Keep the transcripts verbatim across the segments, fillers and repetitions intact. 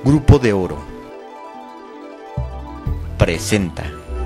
Grupo de Oro presenta.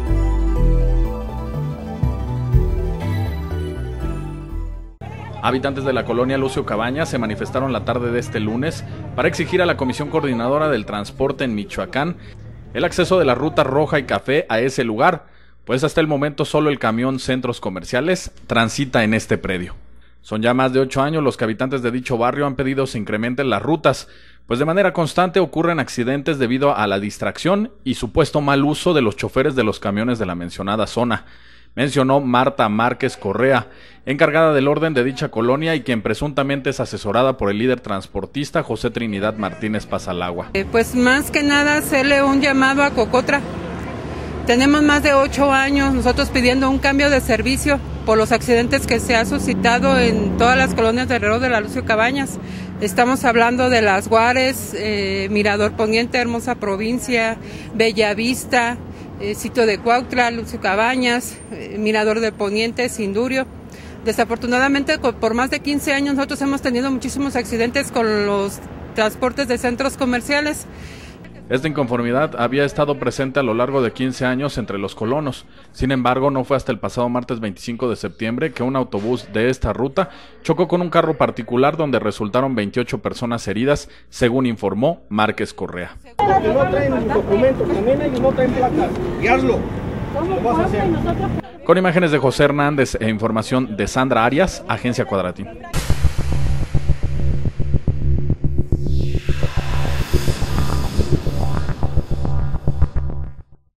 Habitantes de la colonia Lucio Cabañas se manifestaron la tarde de este lunes para exigir a la Comisión Coordinadora del Transporte en Michoacán el acceso de la ruta roja y café a ese lugar, pues hasta el momento solo el camión Centros Comerciales transita en este predio. Son ya más de ocho años los que habitantes de dicho barrio han pedido se incrementen las rutas, pues de manera constante ocurren accidentes debido a la distracción y supuesto mal uso de los choferes de los camiones de la mencionada zona, mencionó Marta Márquez Correa, encargada del orden de dicha colonia y quien presuntamente es asesorada por el líder transportista José Trinidad Martínez Pasalagua. Eh, pues más que nada hacerle un llamado a Cocotra. Tenemos más de ocho años nosotros pidiendo un cambio de servicio por los accidentes que se ha suscitado en todas las colonias de alrededor de la Lucio Cabañas. Estamos hablando de Las Guares, eh, Mirador Poniente, Hermosa Provincia, Bellavista, eh, Sitio de Cuautla, Lucio Cabañas, eh, Mirador de Poniente, Sindurio. Desafortunadamente, por más de quince años nosotros hemos tenido muchísimos accidentes con los transportes de centros comerciales. Esta inconformidad había estado presente a lo largo de quince años entre los colonos. Sin embargo, no fue hasta el pasado martes veinticinco de septiembre que un autobús de esta ruta chocó con un carro particular donde resultaron veintiocho personas heridas, según informó Márquez Correa. Porque no traen documentos, también ellos no traen placas. Y hazlo. ¿Cómo vas a hacer? Con imágenes de José Hernández e información de Sandra Arias, Agencia Cuadratín.